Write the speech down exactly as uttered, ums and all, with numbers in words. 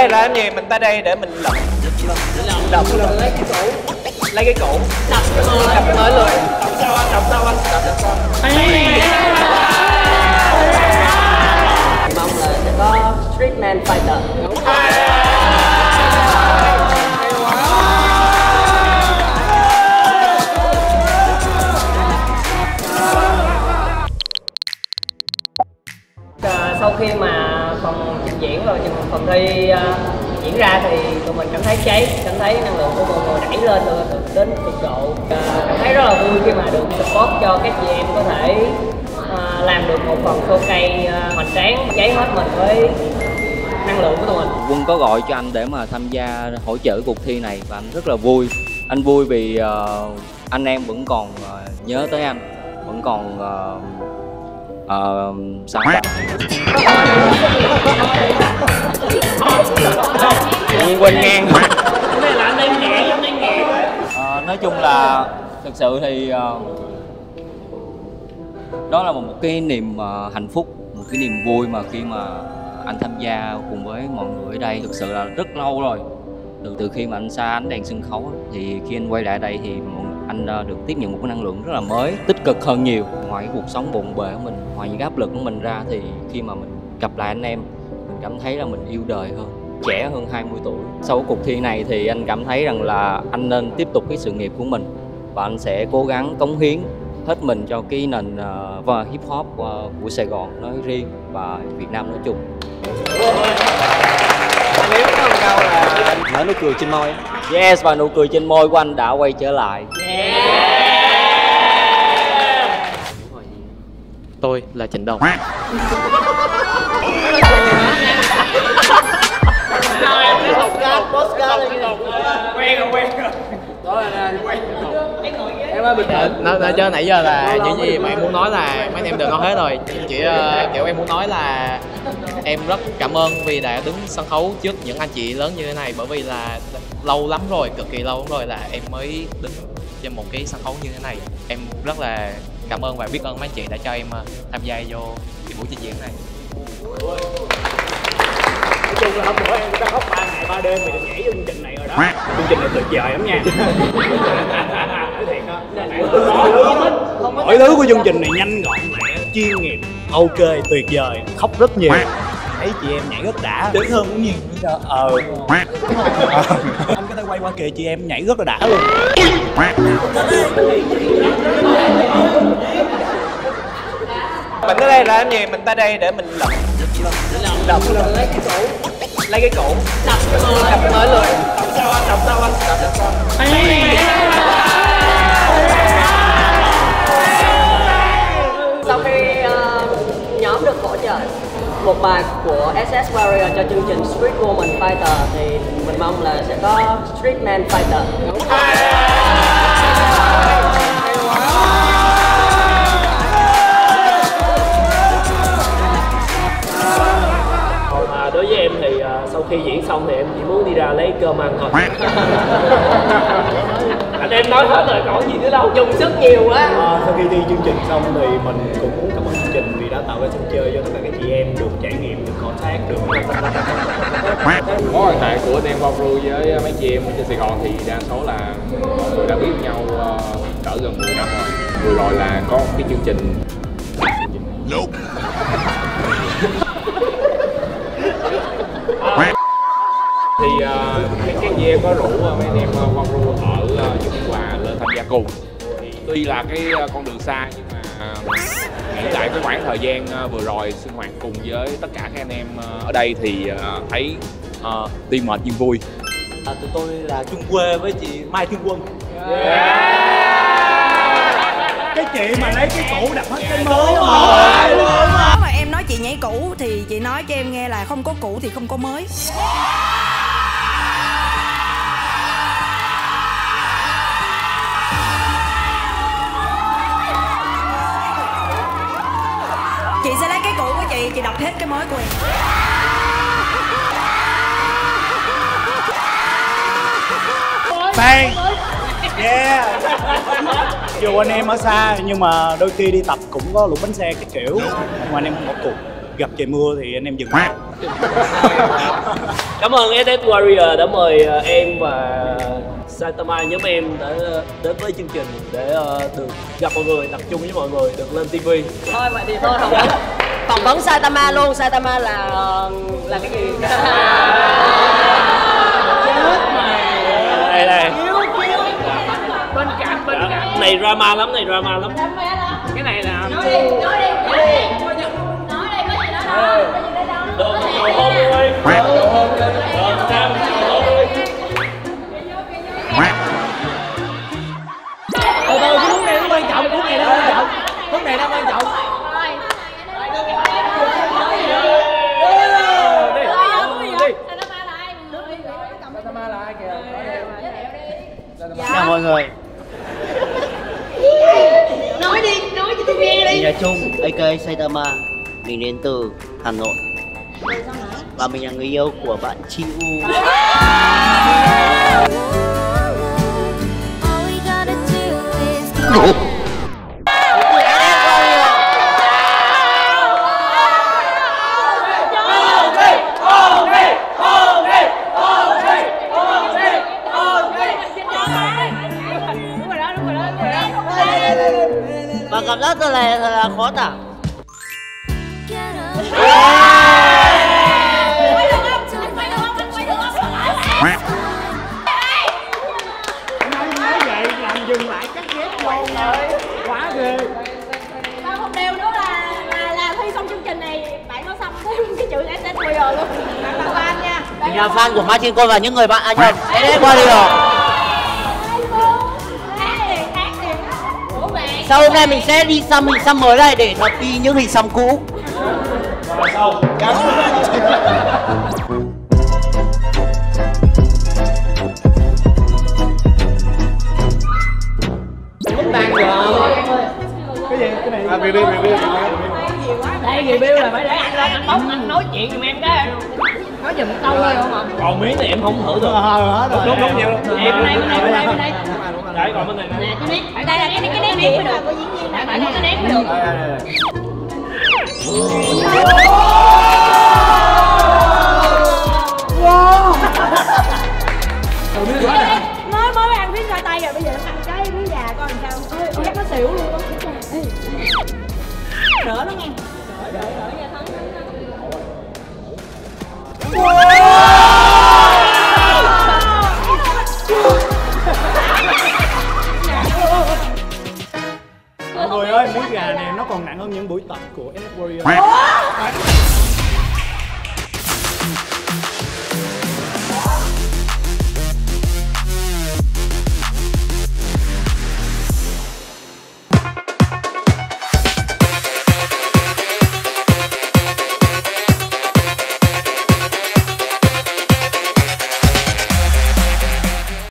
đây là làm gì? Mình tới đây để mình lật lật lật lấy cái củ, lấy cái củ đập đập tới luôn. Đập sao anh? Đập sao anh? Đập sao? Mong là sẽ có Streetman Fighter. Sau khi mà phần trình diễn rồi nhưng phần thi uh, diễn ra thì tụi mình cảm thấy cháy, cảm thấy năng lượng của mọi người đẩy lên được đến cực độ. Uh, cảm thấy rất là vui khi mà được support cho các chị em có thể uh, làm được một phần showcase uh, hoành tráng, cháy hết mình với năng lượng của tụi mình. Quân có gọi cho anh để mà tham gia hỗ trợ cuộc thi này và anh rất là vui. Anh vui vì uh, anh em vẫn còn uh, nhớ tới anh, vẫn còn uh, Ờ... sao vậy? Tự nhiên quên ngang. Ờ, nói chung là thực sự thì uh, đó là một, một cái niềm uh, hạnh phúc, một cái niềm vui mà khi mà anh tham gia cùng với mọi người ở đây. Thực sự là rất lâu rồi, từ từ khi mà anh xa ánh đèn sân khấu thì khi anh quay lại đây thì anh được tiếp nhận một cái năng lượng rất là mới, tích cực hơn nhiều. Ngoài cái cuộc sống bộn bề của mình, ngoài những áp lực của mình ra thì khi mà mình gặp lại anh em, mình cảm thấy là mình yêu đời hơn, trẻ hơn hai mươi tuổi. Sau cái cuộc thi này thì anh cảm thấy rằng là anh nên tiếp tục cái sự nghiệp của mình và anh sẽ cố gắng cống hiến hết mình cho cái nền uh, và hip hop uh, của Sài Gòn nói riêng và Việt Nam nói chung. Nếu có một câu là nở nụ cười trên môi. Yes, và nụ cười trên môi của anh đã quay trở lại. Yeah. Tôi là Trịnh Đồng. quen rồi quen rồi. Em ơi bình tĩnh. Nó, nó, chứ nãy giờ là những gì mà em muốn nói là mấy anh em đều nói hết rồi. Chỉ uh, kiểu em muốn nói là em rất cảm ơn vì đã đứng sân khấu trước những anh chị lớn như thế này, bởi vì là lâu lắm rồi, cực kỳ lâu lắm rồi là em mới đứng trên một cái sân khấu như thế này. Em rất là cảm ơn và biết ơn mấy anh chị đã cho em tham gia vô cái buổi trình diễn này. Nói chung là hôm bữa em đã khóc ba ngày ba đêm vì được nhảy chương trình này rồi đó. Chương trình này tuyệt vời lắm nha. Mọi thứ của chương trình này nhanh gọn lẹ, chuyên nghiệp, ok, tuyệt vời, khóc rất nhiều. Thấy chị em nhảy rất đã, đến hơn cũng nhiều nữa sao? Ờ. Anh có thể quay qua kìa, chị em nhảy rất là đã luôn. Mình tới đây là làm gì? Mình tới đây để mình lật lật lấy cái củ, lấy cái củ đập đập tới luôn. Đập sao anh? Đập sao anh? Đập sao? Sau khi uh, nhóm được hỗ trợ một bài của ét ét Warrior cho chương trình Street Woman Fighter thì mình mong là sẽ có Streetman Fighter. À, đối với em thì uh, sau khi diễn xong thì em chỉ muốn đi ra lấy cơm ăn thôi. Anh em nói hết rồi, còn gì nữa đâu, dùng sức nhiều quá. À, sau khi đi chương trình xong thì mình cũng muốn cảm ơn chương trình vì đã tạo ra sân chơi cho tất cả các chị em được trải nghiệm, được cọ sát, được mối quan hệ của anh em Vongru với mấy chị em ở trên Sài Gòn thì đa số là mọi người đã biết nhau cỡ uh, gần mười năm rồi. Vừa rồi là có một cái chương trình nope. Thì uh, mấy cái gì em có rủ uh, mấy anh em uh, Vongru ở uh, Dung Hòa lên tham gia cùng. Thì tuy là cái uh, con đường xa nhưng mà uh, nghĩ lại cái khoảng thời gian uh, vừa rồi sinh hoạt cùng với tất cả các anh em uh, ở đây thì uh, thấy uh, tuy mệt nhưng vui. À, tụi tôi là chung quê với chị Mai Thiên Quân. Yeah. Cái chị mà lấy cái củ đập hết cái mới đúng rồi. Nếu mà em nói chị nhảy cũ thì chị nói cho em nghe là không có cũ thì không có mới. Chị sẽ lấy cái cũ của chị, chị đập hết cái mới của em. Fan. Yeah. Dù anh em ở xa nhưng mà đôi khi đi tập cũng có lục bánh xe cái kiểu, nhưng mà anh em không bỏ cuộc. gặp trời mưa thì anh em dừng lại. Cảm ơn ét ét Warrior đã mời em và Saitama nhóm em đã đến với chương trình để được gặp mọi người, tập trung với mọi người, được lên ti vi. Thôi vậy thì thôi phỏng vấn phỏng vấn Saitama luôn. Saitama là là cái gì? Đây này. Bên cạnh bên cạnh. Này drama lắm, này drama lắm. Cái này là nói đi, nói đi, nói đi, nói đi, có gì đó đâu, có gì đó đâu. Được cầu hôn ơi. Được cầu hôn ơi. Được Sam cầu hôn ơi. Từ từ, cái hướng này nó quan trọng, hướng này nó quan trọng, hướng này nó quan trọng. Chào mọi người. Nói đi, nói cho tôi nghe đi. Mình là Trung, a ca a Saitama. Mình đến từ Hà Nội. Và mình là người yêu của bạn Chi U. Và cảm giác thật là, thật là khó tả. Nói vậy làm dừng lại cắt ghép vô rồi. Quá ghê. Và một điều nữa là là, là thi xong chương trình này bạn có xong thêm cái chữ ét ét Warrior luôn. Bạn là fan nha. Mình là fan của Martin Cole và những người bạn anh nhầm ét ét Warrior. Sau hôm nay mình sẽ đi xăm hình xăm mới này để thật đi những hình xăm cũ. Rồi xong. Cái gì? Cái này. À, review, review, review. Đây review là phải để anh lên anh bóc anh nói chuyện giùm em cái. Nói giùm tao thôi không ạ? Còn miếng này em không thử được. Hết rồi. Đúng đúng nhiều luôn. Em bên đây, bên đây, bên đây, bên đây. Đấy còn bên này nè. Nè, cái nét, đây là cái nét, cái nét mới được, có diễn viên này, bạn cái nét mới được. Mới mới ăn miếng khoai tây rồi, bây giờ ăn cái miếng gà coi làm sao. Ôi, ôi chắc nó xỉu luôn á. Đỡ nó nghe. Đỡ, đỡ, đỡ nha Thắng.